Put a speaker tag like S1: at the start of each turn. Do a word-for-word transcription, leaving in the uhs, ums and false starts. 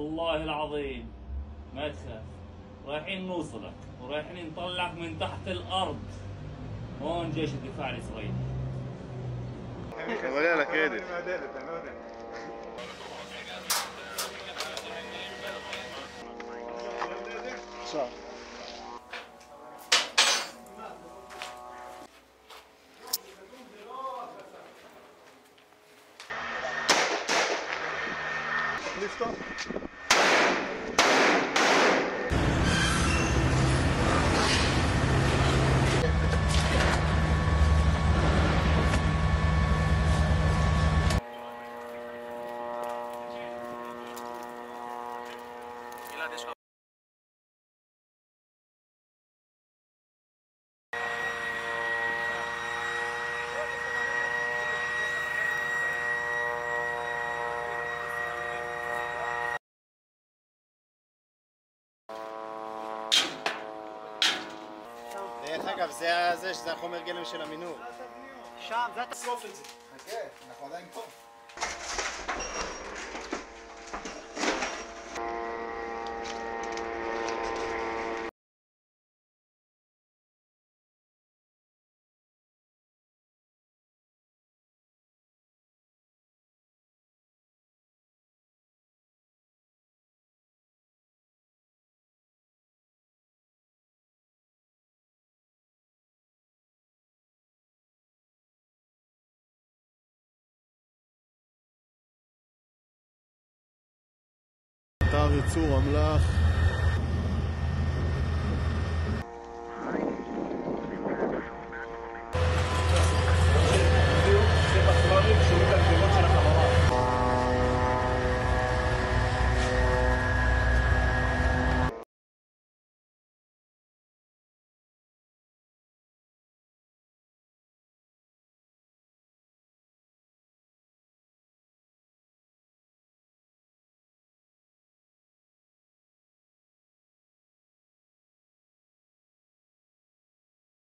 S1: والله العظيم ما تخاف، رايحين نوصلك ورايحين نطلعك من تحت الارض. هون جيش الدفاع الاسرائيلي.
S2: ولا كده صح. Lift off. דרך אגב, זה הזה, שזה החומר גלם של המינור. שם, זה תסוף את זה. חכה, אנחנו עדיין פה. אתר ייצור אמל"ח